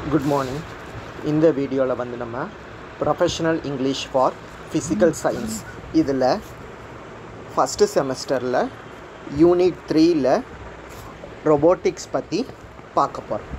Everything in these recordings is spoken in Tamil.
Good morning. In the video la vandu nama professional English for physical science idhula first semester la unit 3 la robotics பத்தி பார்க்க போறோம்.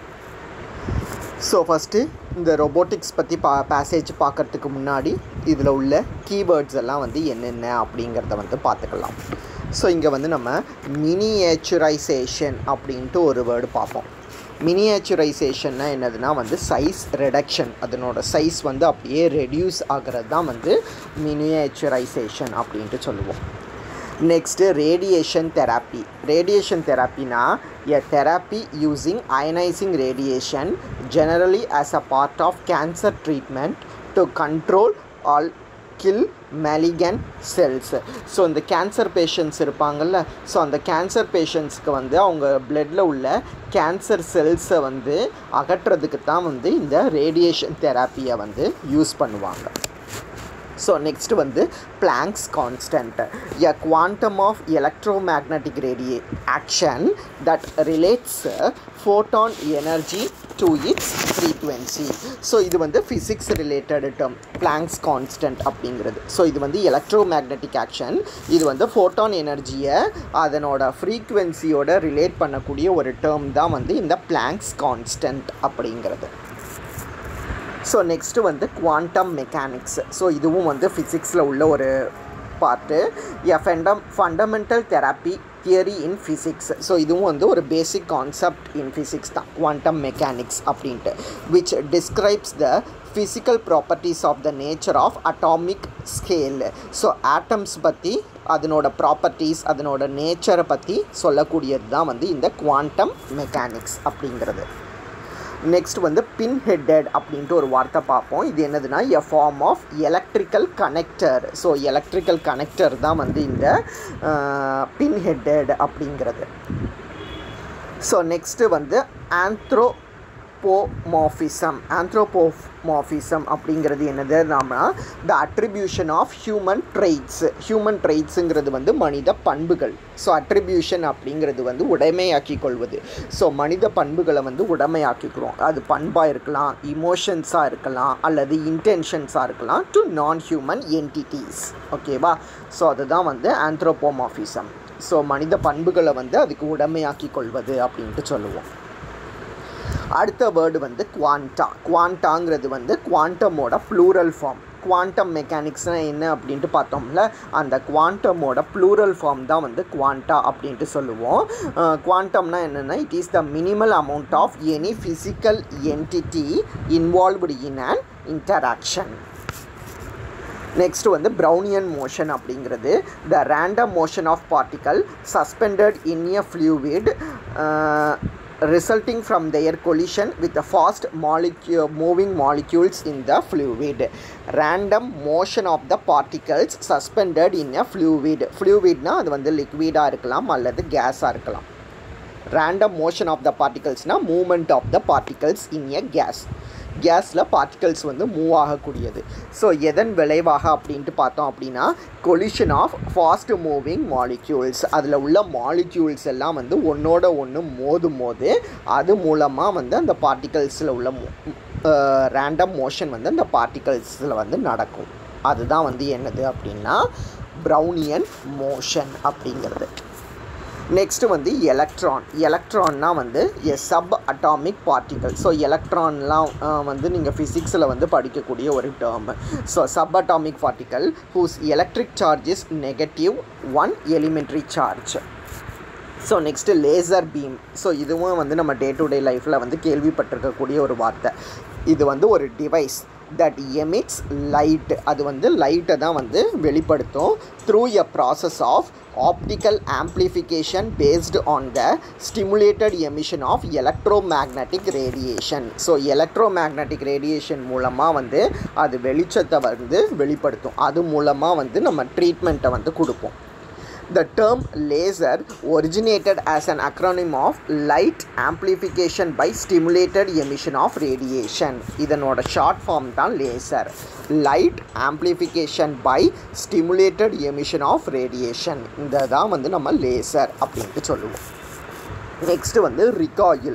So first இந்த robotics பத்தி passage பார்க்கிறதுக்கு முன்னாடி இதில் உள்ள keywords எல்லாம் வந்து என்னென்ன அப்படிங்கறத வந்து பார்த்துக்கலாம். ஸோ இங்கே வந்து நம்ம miniaturization அப்படின்ட்டு ஒரு வேர்டு பார்ப்போம். மினியேச்சுரைசேஷன்னா என்னதுன்னா வந்து சைஸ் ரெடக்ஷன், அதனோட சைஸ் வந்து அப்படியே ரெடியூஸ் ஆகிறது தான் வந்து மினியேச்சுரைசேஷன் அப்படின்ட்டு சொல்லுவோம். Next radiation therapy. ரேடியேஷன் தெராப்பினா a therapy using ionizing radiation generally as a part of cancer treatment to control all kill malignant cells. So இந்த கேன்சர் பேஷண்ட்ஸ் இருப்பாங்கள்ல, ஸோ அந்த கேன்சர் பேஷண்ட்ஸ்க்கு வந்து அவங்க பிளட்டில் உள்ள கேன்சர் செல்ஸை வந்து அகற்றுறதுக்கு தான் வந்து இந்த ரேடியேஷன் தெராப்பியை வந்து யூஸ் பண்ணுவாங்க. ஸோ நெக்ஸ்ட் வந்து Planck's constant, a quantum of electromagnetic action that relates photon energy to its frequency. So இது வந்து physics related term Planck's constant அப்படிங்கிறது. ஸோ இது வந்து எலக்ட்ரோமேக்னெட்டிக் ஆக்ஷன், இது வந்து ஃபோட்டான் எனர்ஜியை அதனோட ஃப்ரீக்குவென்சியோட ரிலேட் பண்ணக்கூடிய ஒரு டேர்ம் தான் வந்து இந்த Planck's constant அப்படிங்கிறது. ஸோ நெக்ஸ்ட்டு வந்து குவாண்டம் மெக்கானிக்ஸ். ஸோ இதுவும் வந்து ஃபிசிக்ஸில் உள்ள ஒரு part. Fundamental therapy theory in physics. So இதுவும் வந்து ஒரு பேசிக் கான்செப்ட் இன் ஃபிசிக்ஸ் தான் குவாண்டம் மெக்கானிக்ஸ் அப்படின்ட்டு, which describes the physical properties of the nature of atomic scale. So atoms பற்றி அதனோட ப்ராப்பர்ட்டிஸ் அதனோட நேச்சரை பற்றி சொல்லக்கூடியது தான் வந்து இந்த குவாண்டம் மெக்கானிக்ஸ் அப்படிங்கிறது. நெக்ஸ்ட் வந்து பின் ஹெட்டட் அப்படின்ட்டு ஒரு வார்த்தை பார்ப்போம். இது என்னதுன்னா a form of electrical connector. So electrical connector தான் வந்து இந்த பின் ஹெட்டட் அப்படிங்கிறது. ஸோ நெக்ஸ்ட்டு வந்து ஆந்த்ரோபோமார்ஃபிசம் அப்படிங்கிறது என்னதுன்னா த அட்ரிபியூஷன் ஆஃப் ஹியூமன் ட்ரைட்ஸுங்கிறது வந்து மனித பண்புகள். ஸோ அட்ரிபியூஷன் அப்படிங்கிறது வந்து உடைமையாக்கி கொள்வது. ஸோ மனித பண்புகளை வந்து உடைமையாக்கிக்கிறோம். அது பண்பாக இருக்கலாம், இமோஷன்ஸாக இருக்கலாம், அல்லது இன்டென்ஷன்ஸாக இருக்கலாம், டு நான் ஹியூமன் என்டிட்டிஸ். ஓகேவா? ஸோ அதுதான் வந்து ஆந்த்ரோபோமார்ஃபிசம். ஸோ மனித பண்புகளை வந்து அதுக்கு உடைமையாக்கி கொள்வது அப்படின்ட்டு சொல்லுவோம். அடுத்த வேர்டு வந்து குவாண்டாங்கிறது வந்து குவாண்டமோட ப்ளூரல் ஃபார்ம். குவாண்டம் மெக்கானிக்ஸ்னால் என்ன அப்படின்ட்டு பார்த்தோம்ல, அந்த குவாண்டமோட ப்ளூரல் ஃபார்ம் தான் வந்து குவாண்டா அப்படின்ட்டு சொல்லுவோம். குவாண்டம்னா என்னென்னா it is the minimal amount of any physical entity involved in an interaction. Next வந்து ப்ரௌனியன் மோஷன் அப்படிங்கிறது the random motion of particle suspended in a fluid resulting from their collision with the fast moving molecules in the fluid. Random motion of the particles suspended in a fluid na அது வந்து liquid-ஆ இருக்கலாம் அல்லது gas-ஆ இருக்கலாம். Random motion of the particles na movement of the particles in a கேஸில் பார்ட்டிகல்ஸ் வந்து மூவ் ஆகக்கூடியது. ஸோ எதன் விளைவாக அப்படின்ட்டு பார்த்தோம் அப்படின்னா collision of fast moving molecules. அதில் உள்ள மாலிக்யூல்ஸ் எல்லாம் வந்து ஒன்றோட ஒன்று மோதும் போது அது மூலமாக வந்து அந்த பார்ட்டிகல்ஸில் உள்ள ரேண்டம் மோஷன் வந்து அந்த பார்ட்டிகல்ஸில் வந்து நடக்கும். அதுதான் வந்து என்னது அப்படின்னா ப்ரௌனியன் மோஷன் அப்படிங்கிறது. நெக்ஸ்ட்டு வந்து எலக்ட்ரான்னா வந்து a sub atomic particle. So எலக்ட்ரான்லாம் வந்து நீங்கள் ஃபிசிக்ஸில் வந்து படிக்கக்கூடிய ஒரு term. So sub atomic particle whose electric charge is -1 elementary charge. So next laser beam. So இதுவும் வந்து நம்ம டே டு டே லைஃப்பில் வந்து கேள்விப்பட்டிருக்கக்கூடிய ஒரு வார்த்தை. இது வந்து ஒரு டிவைஸ் that emits light. அது வந்து லைட்டை தான் வந்து வெளிப்படுத்தும் through a process of optical amplification based on the stimulated emission of electromagnetic radiation. So electromagnetic radiation மூலமாக வந்து அது வெளிச்சத்தை வந்து வெளிப்படுத்தும். அது மூலமாக வந்து நம்ம ட்ரீட்மெண்ட்டை வந்து கொடுப்போம். The term laser originated as an acronym of light amplification by stimulated emission of radiation. இதனோட ஷார்ட் ஃபார்ம் தான் laser. Light amplification by stimulated emission of radiation. இந்த தான் வந்து நம்ம லேசர் அப்படின்ட்டு சொல்லுவோம். நெக்ஸ்ட்டு வந்து recoil.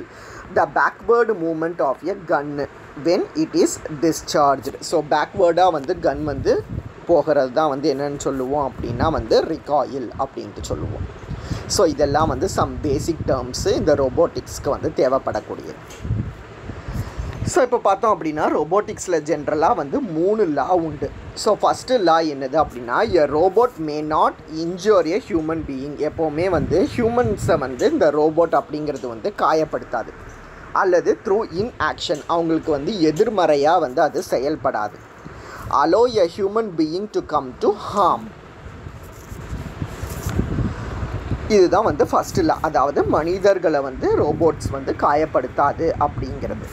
the backward movement of a gun when it is discharged. So பேக்வேர்டாக வந்து கன் வந்து போகிறது தான் வந்து என்னென்னு சொல்லுவோம் அப்படின்னா வந்து ரிகாயில் அப்படின்ட்டு சொல்லுவோம். ஸோ இதெல்லாம் வந்து சம் பேசிக் டேர்ம்ஸு இந்த ரோபோட்டிக்ஸ்க்கு வந்து தேவைப்படக்கூடியது. ஸோ இப்போ பார்த்தோம் அப்படின்னா ரோபோட்டிக்ஸில் ஜென்ரலாக வந்து 3 லா உண்டு. ஸோ ஃபஸ்ட்டு லா என்னது அப்படின்னா a robot may not injure a human being. எப்போவுமே வந்து ஹியூமன்ஸை வந்து இந்த ரோபோட் அப்படிங்கிறது வந்து காயப்படுத்தாது, அல்லது த்ரூ இன் ஆக்ஷன் அவங்களுக்கு வந்து எதிர்மறையாக வந்து அது செயல்படாது. Allow a human being to come to harm. இதுதான் வந்து ஃபஸ்ட்டு லா, அதாவது மனிதர்களை வந்து ரோபோட்ஸ் வந்து காயப்படுத்தாது அப்படிங்கிறது.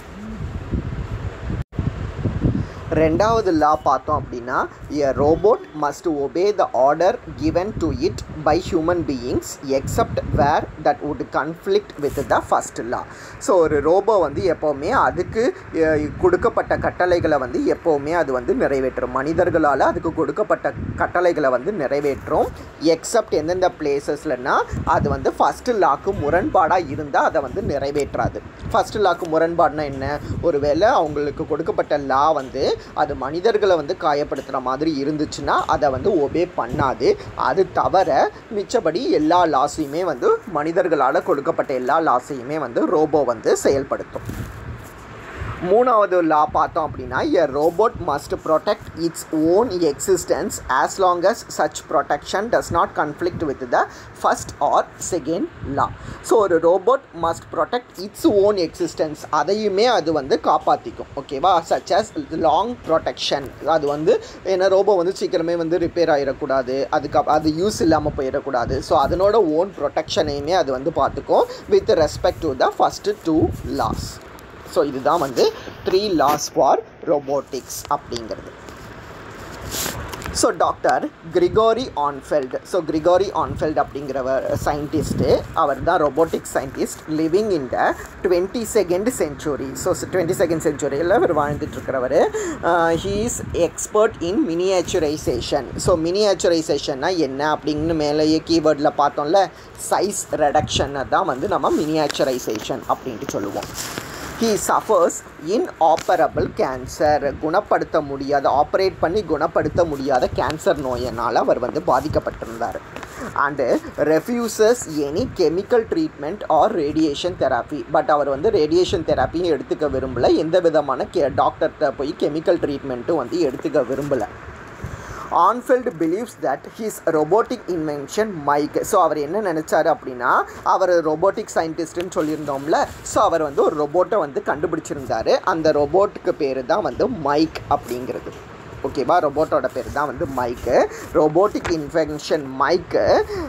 ரெண்டாவது லா பார்த்தோம் அப்படின்னா a robot must obey the order given to it by human beings except where that would conflict with the first law. So ஒரு ரோபோ வந்து எப்போவுமே அதுக்கு கொடுக்கப்பட்ட கட்டளைகளை வந்து எப்போவுமே அது வந்து நிறைவேற்றும், மனிதர்களால் அதுக்கு கொடுக்கப்பட்ட கட்டளைகளை வந்து நிறைவேற்றும். எக்ஸப்ட் எந்தெந்த பிளேசஸ்லன்னா அது வந்து ஃபஸ்ட்டு லாக்கு முரண்பாடாக இருந்தால் அதை வந்து நிறைவேற்றாது. ஃபஸ்ட்டு லாக்கு முரண்பாடுனா என்ன, ஒரு வேளை அவங்களுக்கு கொடுக்கப்பட்ட லா வந்து அது மனிதர்களை வந்து காயப்படுத்துகிற மாதிரி இருந்துச்சுன்னா அதை வந்து ஒபே பண்ணாது. அது தவிர மிச்சபடி எல்லா லாஸையுமே வந்து மனிதர்களால் கொடுக்கப்பட்ட எல்லா லாஸையுமே வந்து ரோபோ வந்து செயல்படுத்தும். மூணாவது லா பார்த்தோம் அப்படின்னா a robot must protect its own existence as long as such protection does not conflict with the first or second law. So ஒரு robot must protect its own existence, அதையுமே அது வந்து காப்பாற்றிக்கும். ஓகேவா, சச் ஆஸ் லாங் ப்ரொடெக்ஷன். அது வந்து ஏன்னா ரோபோ வந்து சீக்கிரமே வந்து ரிப்பேர் ஆகிடக்கூடாது, அது யூஸ் இல்லாமல் போயிடக்கூடாது. ஸோ அதனோட ஓன் ப்ரொடெக்ஷனையுமே அது வந்து பார்த்துக்கும் with respect to the first 2 laws. So இதுதான் வந்து 3 laws ஃபார் ரோபோட்டிக்ஸ் அப்படிங்கிறது. So doctor Gregory Arnfeld. So Gregory Arnfeld அப்படிங்கிறவர் சயின்டிஸ்ட்டு, அவர் தான் robotics scientist living in the 22nd century. So 22nd centuryயில் அவர் வாழ்ந்துட்டுருக்கிறவர். He is expert in miniaturization. So மினியேச்சுரைசேஷன்னா என்ன அப்படின்னு மேலேயே கீவேர்டில் பார்த்தோம்ல, சைஸ் ரெடக்ஷனை தான் வந்து நம்ம மினியேச்சுரைசேஷன் அப்படின்ட்டு சொல்லுவோம். He suffers inoperable cancer. குணப்படுத்த முடியாத, ஆப்ரேட் பண்ணி குணப்படுத்த முடியாத கேன்சர் நோயினால் அவர் வந்து பாதிக்கப்பட்டிருந்தார். And refuses any chemical treatment or radiation therapy. But அவர் வந்து ரேடியேஷன் தெராப்பியும் எடுத்துக்க விரும்பலை, எந்த விதமான டாக்டர்கிட்ட போய் கெமிக்கல் ட்ரீட்மெண்ட்டும் வந்து எடுத்துக்க விரும்பலை. Arnfeld believes that his robotic invention Mike. So அவர் என்ன நினச்சார் அப்படின்னா, அவர் ரொபோட்டிக் சயின்டிஸ்ட்டுன்னு சொல்லியிருந்தோம்ல, ஸோ அவர் வந்து ஒரு ரொபோட்டை வந்து கண்டுபிடிச்சிருந்தார். அந்த ரொபோட்டுக்கு பேர் தான் வந்து மைக் அப்படிங்கிறது. ஓகேவா, ரொபோட்டோட பேர் தான் வந்து Mike. Robotic invention Mike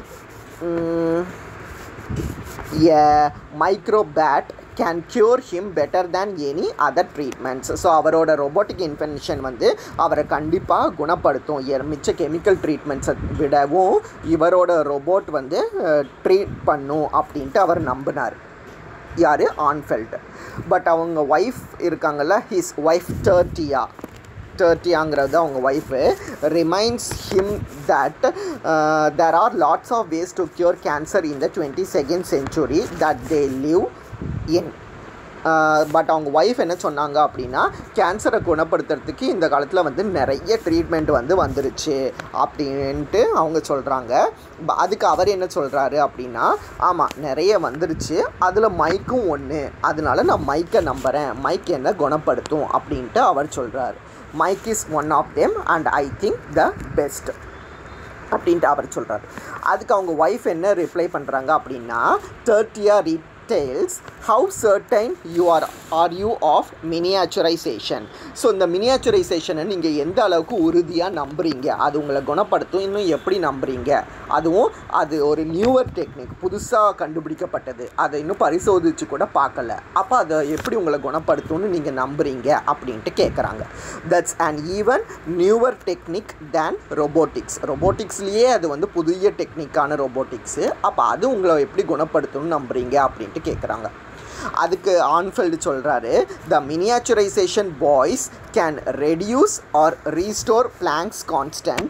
microbot can cure him better than any other treatments. So அவரோட ரொபோட்டிக் இன்வென்ஷன் வந்து அவரை கண்டிப்பாக குணப்படுத்தும், மிச்ச கெமிக்கல் ட்ரீட்மெண்ட்ஸை விடவும் இவரோட ரொபோட் வந்து ட்ரீட் பண்ணும் அப்படின்ட்டு அவர் நம்பினார். யார்? ஆன்ஃபெல்ட். பட் அவங்க ஒய்ஃப் இருக்காங்கள்ல, ஹிஸ் ஒய்ஃப் டர்ட்டியாங்கிறது அவங்க wife, reminds him that there are lots of ways to cure cancer in the 22nd century that they live in. But அவங்க ஒய்ஃப் என்ன சொன்னாங்க அப்படின்னா, கேன்சரை குணப்படுத்துறதுக்கு இந்த காலத்தில் வந்து நிறைய ட்ரீட்மெண்ட் வந்து வந்துருச்சு அப்படின்ட்டு அவங்க சொல்கிறாங்க. அதுக்கு அவர் என்ன சொல்கிறாரு அப்படின்னா, ஆமாம் நிறைய வந்துருச்சு, அதில் மைக்கும் ஒன்று, அதனால நான் மைக்கை நம்புகிறேன், மைக் என்ன குணப்படுத்தும் அப்படின்ட்டு அவர் சொல்கிறார். Mike is one of them and I think the best அப்படின்ட்டு அவர் சொல்கிறார். அதுக்கு அவங்க ஒய்ஃப் என்ன ரிப்ளை பண்ணுறாங்க அப்படின்னா, Tertia tells how certain are you of miniaturization. So இந்த மினியேச்சுரைசேஷனை நீங்கள் எந்த அளவுக்கு உறுதியாக நம்புறீங்க, அது உங்களை குணப்படுத்தும், இன்னும் எப்படி நம்புறீங்க, அதுவும் அது ஒரு நியூவர் டெக்னிக், புதுசாக கண்டுபிடிக்கப்பட்டது, அதை இன்னும் பரிசோதித்து கூட பார்க்கல, அப்போ அதை எப்படி உங்களை குணப்படுத்தும்னு நீங்கள் நம்புறீங்க அப்படின்ட்டு கேட்குறாங்க. That's and even newer technique than robotics. ரொபோட்டிக்ஸ்லேயே அது வந்து புதிய டெக்னிக்கான ரொபோட்டிக்ஸு, அப்போ அது உங்களை எப்படி குணப்படுத்தும்னு நம்புறீங்க அப்படின்ட்டு கேட்குறாங்க. அதுக்கு ஆன்ஃபெல்ட் சொல்கிறாரு, the miniaturization boys can reduce or restore Planck's constant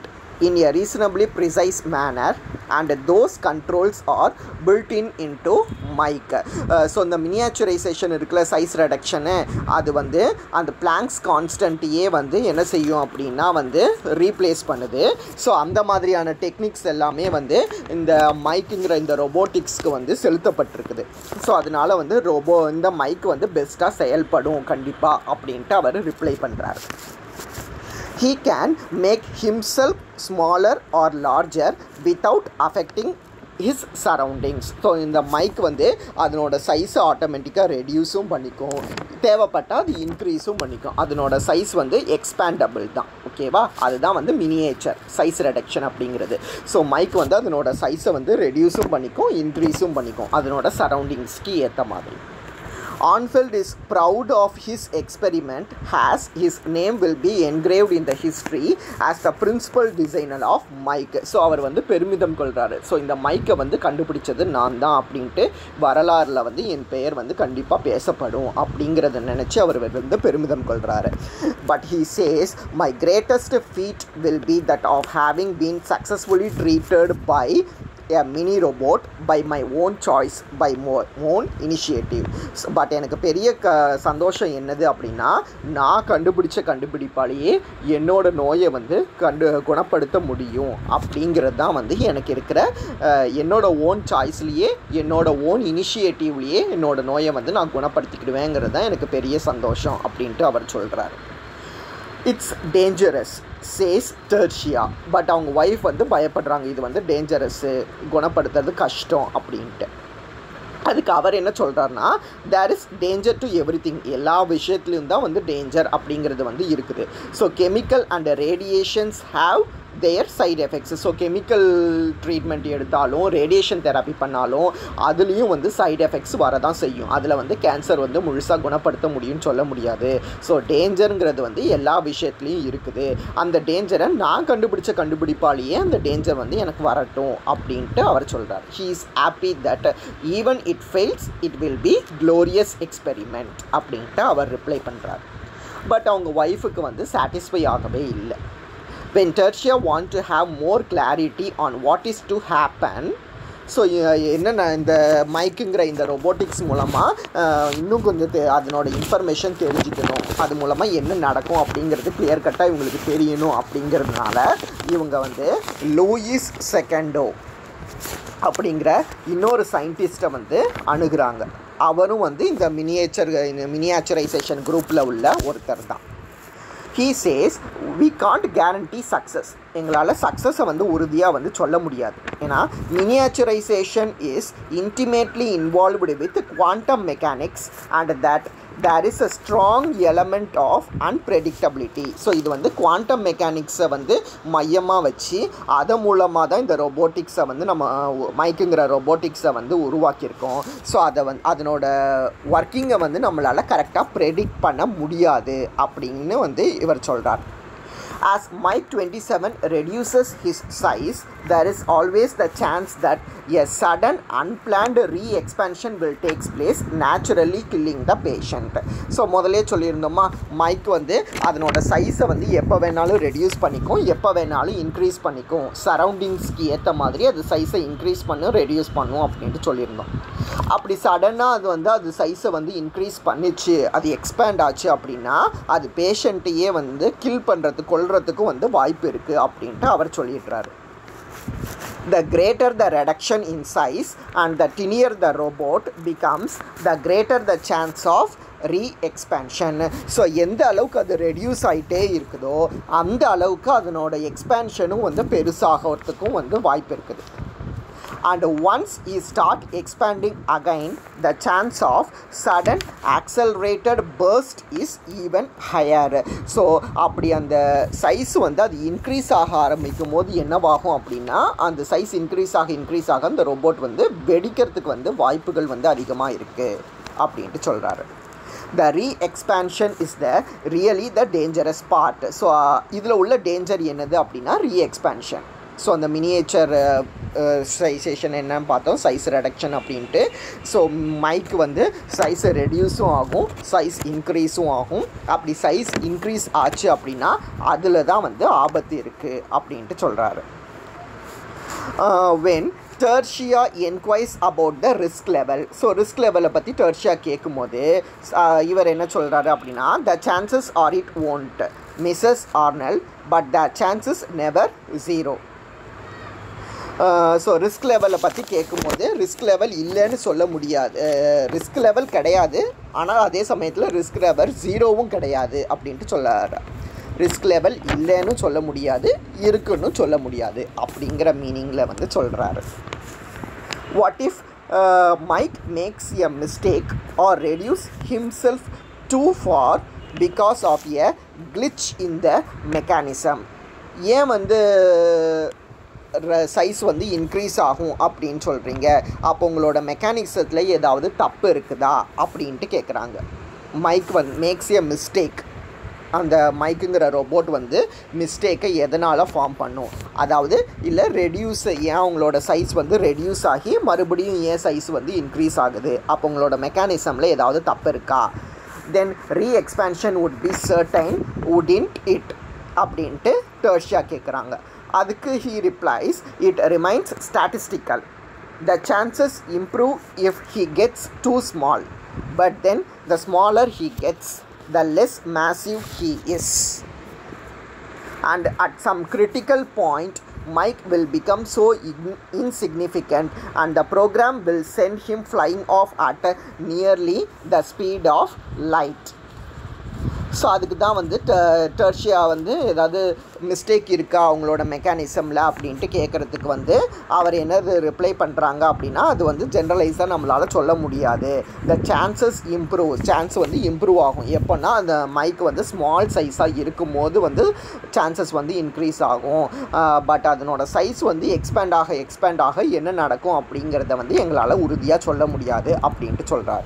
in a reasonably precise manner and those controls are built into mic. So இந்த மினியேச்சரைசேஷன் இருக்கிற சைஸ் ரெடக்ஷனு அது வந்து அந்த பிளாங்க்ஸ் கான்ஸ்டன்ட்டையே வந்து என்ன செய்யும் அப்படின்னா வந்து ரீப்ளேஸ் பண்ணுது. ஸோ அந்த மாதிரியான டெக்னிக்ஸ் எல்லாமே வந்து இந்த மைக்குங்கிற இந்த ரொபோட்டிக்ஸ்க்கு வந்து செலுத்தப்பட்டிருக்குது. ஸோ அதனால் வந்து இந்த மைக் வந்து பெஸ்ட்டாக செயல்படும் கண்டிப்பாக அப்படின்ட்டு அவர் ரிப்ளை பண்ணுறாரு. He can make himself smaller or larger without affecting his surroundings. So இந்த மைக் வந்து அதனோட சைஸை ஆட்டோமேட்டிக்காக ரெடியூஸும் பண்ணிக்கும், தேவைப்பட்டால் அது இன்க்ரீஸும் பண்ணிக்கும். அதனோட சைஸ் வந்து எக்ஸ்பேண்டபிள் தான். ஓகேவா? அதுதான் வந்து மினியேச்சர் சைஸ் ரெடக்ஷன் அப்படிங்கிறது. ஸோ மைக் வந்து அதனோட சைஸை வந்து ரெடியூஸும் பண்ணிக்கும், இன்க்ரீஸும் பண்ணிக்கும் அதனோட சரௌண்டிங்ஸ்க்கு ஏற்ற மாதிரி. Arnfeld is proud of his experiment as his name will be engraved in the history as the principal designer of mic. So அவர் வந்து பெருமிதம் கொள்கிறாரு. ஸோ இந்த மைக்கை வந்து கண்டுபிடிச்சது நான் தான் அப்படின்ட்டு வரலாறில் வந்து என் பெயர் வந்து கண்டிப்பாக பேசப்படும் அப்படிங்கிறத நினச்சி அவர் வந்து பெருமிதம் கொள்கிறாரு. But he says my greatest feat will be that of having been successfully treated by a mini robot by my own choice, by my own initiative. But எனக்கு பெரிய சந்தோஷம் என்னது அப்படின்னா, நான் கண்டுபிடிச்ச கண்டுபிடிப்பாலேயே என்னோட நோயை வந்து குணப்படுத்த முடியும் அப்படிங்கிறது தான் வந்து எனக்கு இருக்கிற என்னோட ஓன் சாய்ஸ்லேயே என்னோட ஓன் இனிஷியேட்டிவ்லேயே என்னோட நோயை வந்து நான் குணப்படுத்திக்கிடுவேங்கிறது தான் எனக்கு பெரிய சந்தோஷம் அப்படின்ட்டு அவர் சொல்கிறார். It's dangerous says Tertia. But அவங்க ஒய்ஃப் வந்து பயப்படுறாங்க, இது வந்து டேஞ்சரஸ்ஸு, குணப்படுத்துறது கஷ்டம் அப்படின்ட்டு. அதுக்கு அவர் என்ன சொல்கிறாருன்னா, there is danger to everything. எல்லா விஷயத்துலையும் தான் வந்து டேஞ்சர் அப்படிங்கிறது வந்து இருக்குது. So chemical and radiations have their side effects. So chemical treatment எடுத்தாலும் ரேடியேஷன் தெரப்பி பண்ணாலும் அதுலேயும் வந்து சைட் எஃபெக்ட்ஸ் வரதான் செய்யும். அதில் வந்து கேன்சர் வந்து முழுசாக குணப்படுத்த முடியும்னு சொல்ல முடியாது. ஸோ டேஞ்சருங்கிறது வந்து எல்லா விஷயத்துலையும் இருக்குது. அந்த டேஞ்சரை நான் கண்டுபிடிச்ச கண்டுபிடிப்பாலேயே அந்த டேஞ்சர் வந்து எனக்கு வரட்டும் அப்படின்ட்டு அவர் சொல்கிறார். He is happy that even it fails it will be glorious experiment அப்படின்ட்டு அவர் ரிப்ளை பண்ணுறார். பட் அவங்க ஒய்ஃபுக்கு வந்து சாட்டிஸ்ஃபை ஆகவே இல்லை. When Tertia want to have more clarity on what is to happen, so என்னென்ன இந்த மைக்குங்கிற இந்த ரொபோட்டிக்ஸ் மூலமாக இன்னும் கொஞ்சம் அதனோட இன்ஃபர்மேஷன் தெரிஞ்சுக்கணும், அது மூலமாக என்ன நடக்கும் அப்படிங்கிறது கிளியர் கட்டாக இவங்களுக்கு தெரியணும் அப்படிங்கிறதுனால இவங்க வந்து லூயிஸ் செகண்டோ அப்படிங்கிற இன்னொரு சயின்டிஸ்ட்டை வந்து அணுகிறாங்க. அவரும் வந்து இந்த மினியேச்சரைசேஷன் குரூப்பில் உள்ள ஒருத்தர் தான். He says we can't guarantee success. எங்களால் சக்ஸஸை வந்து உறுதியாக வந்து சொல்ல முடியாது. ஏன்னா miniaturization is intimately involved with quantum mechanics and that there is a strong element of unpredictability. So இது வந்து குவாண்டம் மெக்கானிக்ஸை வந்து மையமாக வச்சு அது மூலமாக தான் இந்த ரொபோட்டிக்ஸை வந்து நம்ம மைக்குங்கிற ரொபோட்டிக்ஸை வந்து உருவாக்கியிருக்கோம். ஸோ அதை வந்து அதனோட ஒர்க்கிங்கை வந்து நம்மளால் கரெக்டாக ப்ரெடிக்ட் பண்ண முடியாது அப்படின்னு வந்து இவர் சொல்கிறார். As Mike 27 reduces his size, there is always the chance that a sudden unplanned re-expansion will take place, naturally killing the patient. So முதலே சொல்லியிருந்தோமா, மைக் வந்து அதனோட சைஸை வந்து எப்போ வேணாலும் ரெடியூஸ் பண்ணிக்கும், எப்போ வேணாலும் இன்க்ரீஸ் பண்ணிக்கும், சரௌண்டிங்ஸ்க்கு ஏற்ற மாதிரி அது சைஸை இன்க்ரீஸ் பண்ணும் ரெடியூஸ் பண்ணும் அப்படின்ட்டு சொல்லியிருந்தோம். அப்படி சடனாக அது சைஸை வந்து இன்க்ரீஸ் பண்ணிச்சு, அது எக்ஸ்பேண்ட் ஆச்சு அப்படின்னா அது பேஷண்ட்டையே வந்து கில் பண்ணுறதுக்கு கொல்றதுக்கும் வந்து வாய்ப்பு இருக்குது அப்படின்ட்டு அவர் சொல்லிடுறாரு. The greater the reduction in size and the tinier the robot becomes, the greater the chance of re-expansion. So எந்த அளவுக்கு அது ரெடியூஸ் ஆகிட்டே இருக்குதோ அந்த அளவுக்கு அதனோட எக்ஸ்பேன்ஷனும் வந்து பெருசாகிறதுக்கும் வந்து வாய்ப்பு இருக்குது. And once you start expanding again, the chance of sudden accelerated burst is even higher. So அப்படி அந்த சைஸ் வந்து அது இன்க்ரீஸ் ஆக ஆரம்பிக்கும் போது என்னவாகும் அப்படின்னா, அந்த சைஸ் இன்க்ரீஸ் ஆக அந்த ரோபோட் வந்து வெடிக்கிறதுக்கு வந்து வாய்ப்புகள் வந்து அதிகமாக இருக்குது அப்படின்ட்டு சொல்கிறாரு. The re-expansion is really the dangerous part. So இதில் உள்ள டேஞ்சர் என்னது அப்படின்னா re-expansion. ஸோ அந்த மினியேச்சர் ரிடக்ஷரைசேஷன் என்னன்னு பார்த்தோம், சைஸ் ரெடக்ஷன் அப்படின்ட்டு. ஸோ மைக் வந்து சைஸ் ரெடியூஸும் ஆகும், சைஸ் இன்க்ரீஸும் ஆகும். அப்படி சைஸ் இன்க்ரீஸ் ஆச்சு அப்படின்னா அதில் தான் வந்து ஆபத்து இருக்குது அப்படின்ட்டு சொல்கிறாரு. when Tertia enquires about the risk level. So risk லெவலை பற்றி டெர்ஷியா கேட்கும்போது இவர் என்ன சொல்கிறாரு அப்படின்னா, the chances are it won't Mrs. Arnold but the chances never zero. So risk லெவலை பற்றி கேட்கும்போது ரிஸ்க் லெவல் இல்லைன்னு சொல்ல முடியாது, ரிஸ்க் லெவல் கிடையாது, ஆனால் அதே சமயத்தில் ரிஸ்க் லெவல் ஜீரோவும் கிடையாது அப்படின்ட்டு சொல்கிறாரு. ரிஸ்க் லெவல் இல்லைன்னு சொல்ல முடியாது, இருக்குன்னு சொல்ல முடியாது அப்படிங்கிற மீனிங்கில் வந்து சொல்கிறாரு. What if Mike makes a mistake or reduces himself too far because of a glitch in the mechanism. ஏன் வந்து சைஸ் வந்து இன்க்ரீஸ் ஆகும் அப்படின்னு சொல்கிறீங்க, அப்போ உங்களோட மெக்கானிக்ஸத்தில் ஏதாவது தப்பு இருக்குதா அப்படின்ட்டு கேட்குறாங்க. மைக் வந்து மேக்ஸ் எ மிஸ்டேக், அந்த மைக்குங்கிற ரோபோட் வந்து மிஸ்டேக்கை எதனால் ஃபார்ம் பண்ணும், அதாவது இல்லை ரெடியூஸ் ஏன் உங்களோட சைஸ் வந்து ரெடியூஸ் ஆகி மறுபடியும் ஏன் சைஸ் வந்து இன்க்ரீஸ் ஆகுது, அப்போ உங்களோட மெக்கானிசமில் ஏதாவது தப்பு இருக்கா. Then reexpansion would be certain wouldn't it அப்படின்ட்டு டெர்ஷியா கேட்குறாங்க. அதுக்கு he replies, it remains statistical. The chances improve if he gets too small, but then the smaller he gets, the less massive he is. And at some critical point, Mike will become so insignificant and the program will send him flying off at nearly the speed of light. So அதுக்கு தான் வந்து டெர்ஷியா வந்து ஏதாவது மிஸ்டேக் இருக்கா அவங்களோட மெக்கானிசமில் அப்படின்ட்டு கேட்குறதுக்கு வந்து அவர் என்னது ரிப்ளை பண்ணுறாங்க அப்படின்னா, அது வந்து ஜென்ரலைஸாக நம்மளால் சொல்ல முடியாது. த சான்சஸ் இம்ப்ரூவ், சான்ஸ் வந்து இம்ப்ரூவ் ஆகும் எப்போன்னா அந்த மைக் வந்து ஸ்மால் சைஸாக இருக்கும் போது வந்து சான்சஸ் வந்து இன்க்ரீஸ் ஆகும். பட் அதனோட சைஸ் வந்து எக்ஸ்பேண்ட் ஆக என்ன நடக்கும் அப்படிங்கிறத வந்து எங்களால் உறுதியாக சொல்ல முடியாது அப்படின்ட்டு சொல்கிறாரு.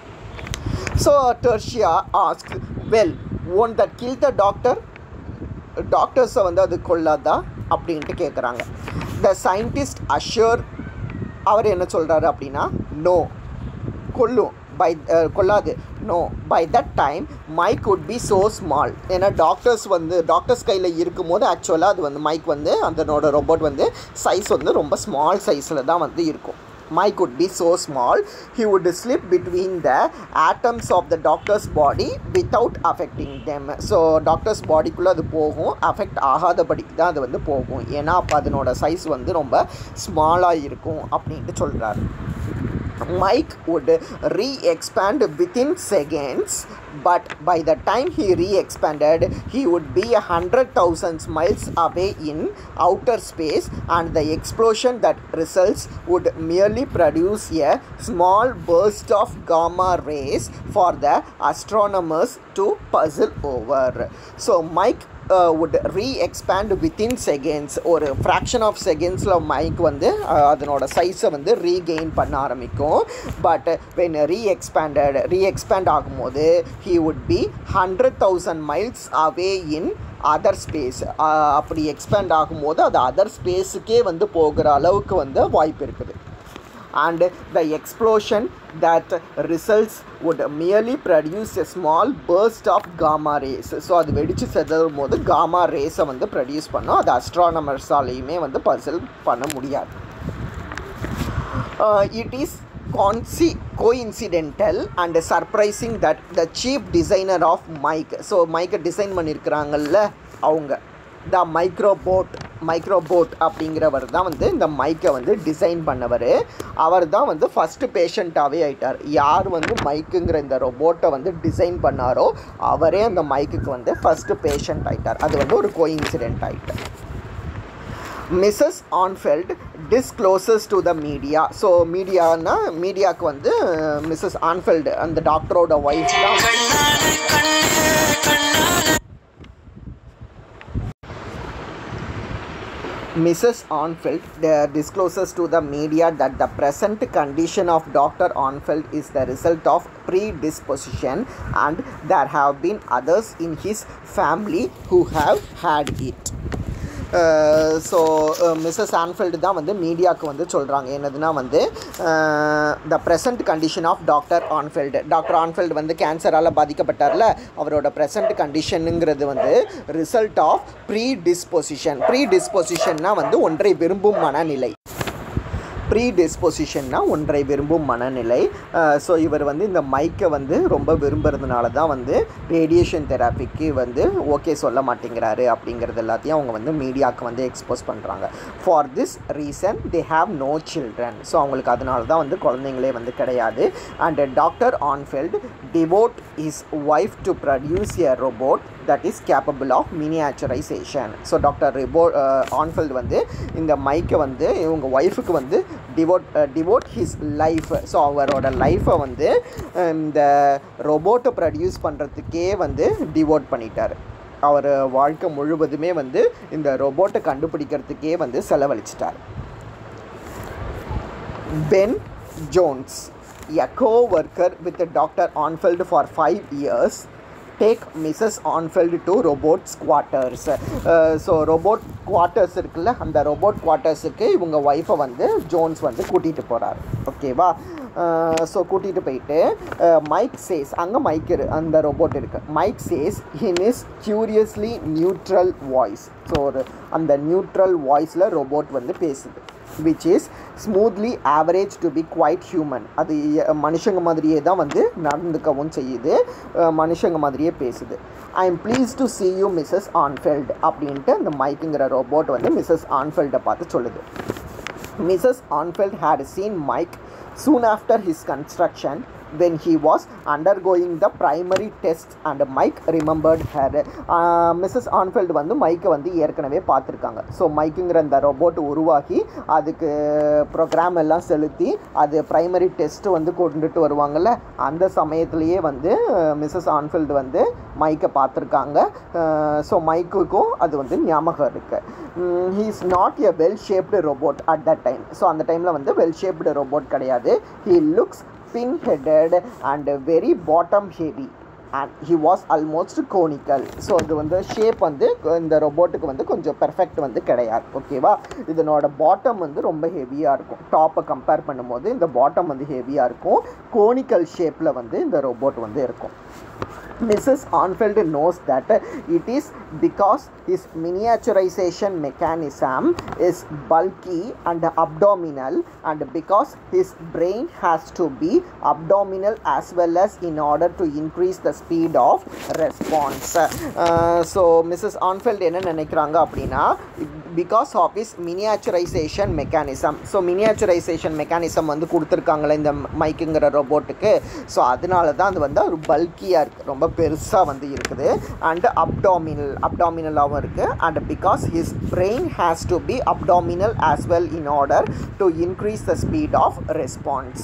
So Tertia asks, well, won't that kill the doctor? டாக்டர்ஸை வந்து அது கொள்ளாதா அப்படின்ட்டு கேட்குறாங்க. த சயின்டிஸ்ட் அஷ்யூர், அவர் என்ன சொல்கிறாரு அப்படின்னா, நோ, கொல்லும், கொல்லாது, no, by that time Mike would be so small. ஏன்னா டாக்டர்ஸ் கையில் இருக்கும்போது ஆக்சுவலாக அது வந்து மைக் வந்து அதனோட ரோபோட் வந்து சைஸ் வந்து ரொம்ப ஸ்மால் சைஸில் தான் வந்து இருக்கும். Mike would be so small, he would slip between the atoms of the doctor's body without affecting them. So doctor's bodyக்குள்ளே அது போகும், அஃபெக்ட் ஆகாதபடிக்கு தான் அது வந்து போகும். ஏன்னா அப்போ அதனோட சைஸ் வந்து ரொம்ப ஸ்மாலாக இருக்கும் அப்படின்ட்டு சொல்கிறாரு. Mike would re-expand within seconds, but by the time he re-expanded, he would be 100,000 miles away in outer space, and the explosion that results would merely produce a small burst of gamma rays for the astronomers to puzzle over. So Mike would re-expand within seconds. ஒரு fraction of secondsல மைக் வந்து அதனோட சைஸை வந்து ரீகெயின் பண்ண ஆரம்பிக்கும். பட் when re-expand ஆகும்போது he would be 100,000 miles away in other space. அப்படி எக்ஸ்பேண்ட் ஆகும்போது அது அதர் ஸ்பேஸுக்கே வந்து போகிற அளவுக்கு வந்து வாய்ப்பு இருக்குது. And the explosion that results would merely produce a small burst of gamma rays. So அது வெடித்து செதறும் போது காமா ரேஸை வந்து ப்ரொடியூஸ் பண்ணோம். அது அஸ்ட்ரானமர்ஸாலேயுமே வந்து பசில் பண்ண முடியாது. It is coincidental and surprising that the chief designer of Mike, so மைக்கை டிசைன் பண்ணியிருக்கிறாங்கல்ல அவங்க, த மைக்ரோபோட் அப்படிங்கிறவர் தான் வந்து இந்த மைக்கை வந்து டிசைன் பண்ணவர். அவர் தான் வந்து ஃபஸ்ட்டு பேஷண்ட்டாகவே ஆகிட்டார். யார் வந்து மைக்குங்கிற இந்த ரோபோட்டை வந்து டிசைன் பண்ணாரோ அவரே அந்த மைக்குக்கு வந்து ஃபஸ்ட்டு பேஷண்ட் ஆகிட்டார். அது வந்து ஒரு கோஇன்சிடென்ட் ஆகிட்டார். Mrs Arnfeld discloses to the media. So மீடியாவுக்கு வந்து மிஸ்ஸஸ் ஆன்ஃபெல்டு அந்த டாக்டரோட ஒய்ஃப் தான். Mrs. Arnfeld discloses to the media that the present condition of Dr. Arnfeld is the result of predisposition and there have been others in his family who have had it. So Mrs Arnfeld தான் வந்து மீடியாவுக்கு வந்து சொல்கிறாங்க என்னதுன்னா வந்து the present condition of doctor Arnfeld வந்து கேன்சரால் பாதிக்கப்பட்டார்ல, அவரோட ப்ரெசன்ட் கண்டிஷனுங்கிறது வந்து ரிசல்ட் ஆஃப் ப்ரீடிஸ்பொசிஷன்னா வந்து ஒன்றை விரும்பும் மனநிலை. ஒன்றை விரும்பும் மனநிலை. ஸோ இவர் வந்து இந்த மைக்கை வந்து ரொம்ப விரும்புறதுனால தான் வந்து ரேடியேஷன் தெராப்பிக்கு வந்து ஓகே சொல்ல மாட்டேங்கிறாரு அப்படிங்கிறது எல்லாத்தையும் அவங்க வந்து மீடியாவுக்கு வந்து எக்ஸ்போஸ் பண்ணுறாங்க. For this reason they have no children. So அவங்களுக்கு அதனால தான் வந்து குழந்தைங்களே வந்து கிடையாது. And doctor Arnfeld devote his wife to produce a robot that is capable of miniaturization. So doctor Arnfeld வந்து இந்த மைக்கை வந்து இவங்க ஒய்ஃபுக்கு வந்து டிவோட் ஹிஸ் லைஃப். ஸோ அவரோட லைஃப்பை வந்து இந்த ரோபோட்டை ப்ரொடியூஸ் பண்ணுறதுக்கே வந்து டிவோட் பண்ணிட்டார். அவர் வாழ்க்கை முழுவதுமே வந்து இந்த ரோபோட்டை கண்டுபிடிக்கிறதுக்கே வந்து செலவழிச்சிட்டார். Ben Jones, a co-worker with Dr. Arnfeld for 5 years, take Mrs. Arnfeld to robots quarters. So robot quarters இருக்குல்ல, அந்த ரோபோட் குவார்ட்டர்ஸுக்கு இவங்க ஒய்ஃபை வந்து ஜோன்ஸ் வந்து கூட்டிகிட்டு போகிறார். ஓகேவா? ஸோ கூட்டிகிட்டு போயிட்டு மைக் சேஸ், அங்கே அந்த ரோபோட் இருக்குது. Mike says in his curiously neutral voice. So அந்த நியூட்ரல் வாய்ஸில் ரோபோட் வந்து பேசுது. which is smoothly average to be quite human. அது மனுஷங்க மாதிரியே தான் வந்து நடந்துக்கவும் செய்யுது, மனுஷங்க மாதிரியே பேசுது. I am pleased to see you Mrs. Arnfeld அப்படின்ட்டு அந்த மைக்குங்கிற ரோபோட் வந்து மிஸ்ஸஸ் ஆன்ஃபீல்டை பார்த்து சொல்லுது. Mrs. Arnfeld had seen Mike soon after his construction when he was undergoing the primary tests and Mike remembered her. Mrs Arnfeld வந்து மைக்கை வந்து ஏற்கனவே பார்த்துருக்காங்க. ஸோ மைக்குங்கிற அந்த ரோபோட் உருவாக்கி அதுக்கு ப்ரோக்ராம் எல்லாம் செலுத்தி அது ப்ரைமரி டெஸ்ட்டு வந்து கொண்டுட்டு வருவாங்கள்ல, அந்த சமயத்துலேயே வந்து மிஸ்ஸஸ் ஆன்ஃபீல்டு வந்து மைக்கை பார்த்துருக்காங்க. ஸோ மைக்குக்கும் அது வந்து ஞாபகம் இருக்குது. he is not a well shaped robot at that time. So அந்த டைமில் வந்து வெல் ஷேப்டு ரோபோட் கிடையாது. he looks pin-headed and very bottom heavy and he was almost conical. So இது வந்து ஷேப் வந்து இந்த ரோபோட்டுக்கு வந்து கொஞ்சம் பெர்ஃபெக்ட் வந்து கிடையாது. ஓகேவா? இதனோட பாட்டம் வந்து ரொம்ப ஹெவியாக இருக்கும். டாப்பை கம்பேர் பண்ணும்போது இந்த பாட்டம் வந்து ஹெவியாக இருக்கும். கோனிக்கல் ஷேப்பில் வந்து இந்த ரோபோட் வந்து இருக்கும். Mrs. Arnfeld knows that it is because his miniaturization mechanism is bulky and abdominal, and because his brain has to be abdominal as well as in order to increase the speed of response. So Mrs. Arnfeld என்ன நினைக்கிறாங்க அப்படின்னா, because of his miniaturization mechanism. So miniaturization mechanism வந்து கொடுத்துருக்காங்களே இந்த மைக்குங்கிற ரோபோட்டுக்கு. ஸோ அதனால தான் அது வந்து ஒரு பல்கியாக இருக்குது, ரொம்ப பெருசாக வந்து இருக்குது. அண்டு அப்டாமினலாகவும் இருக்குது. And because his brain has to be abdominal as well in order to increase the speed of response.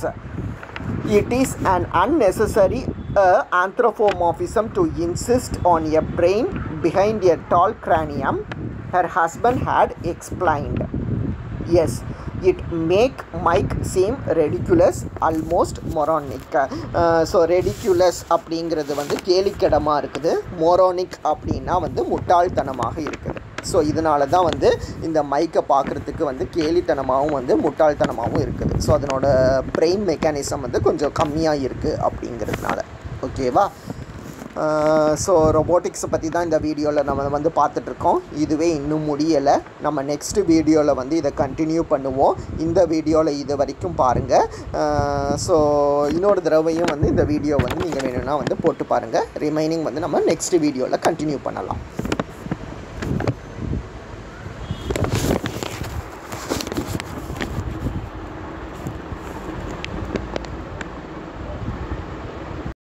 It is an unnecessary anthropomorphism to insist on a brain behind a tall cranium, her husband had explained. Yes, it make Mike seem ridiculous, almost moronic. So ridiculous அப்படிங்கிறது வந்து கேலிக்கடமாக இருக்குது, மோரோனிக் அப்படின்னா வந்து முட்டாள்தனமாக இருக்குது. ஸோ இதனால தான் வந்து இந்த மைக்கை பார்க்குறதுக்கு வந்து கேலித்தனமாகவும் வந்து முட்டாள்தனமாகவும் இருக்குது. ஸோ அதனோட பிரெயின் மெக்கானிசம் வந்து கொஞ்சம் கம்மியாக இருக்குது அப்படிங்கிறதுனால. ஓகேவா? ஸோ ரொபோட்டிக்ஸை பற்றி தான் இந்த வீடியோவில் நம்ம வந்து பார்த்துட்ருக்கோம். இதுவே இன்னும் முடியலை. நம்ம நெக்ஸ்ட் வீடியோவில் வந்து இதை கண்டினியூ பண்ணுவோம். இந்த வீடியோவில் இது வரைக்கும் பாருங்கள். ஸோ இன்னொரு தடவையும் வந்து இந்த வீடியோ வந்து நீங்கள் வேணும்னா வந்து போட்டு பாருங்கள். ரிமைனிங் வந்து நம்ம நெக்ஸ்ட் வீடியோவில் கண்டினியூ பண்ணலாம்.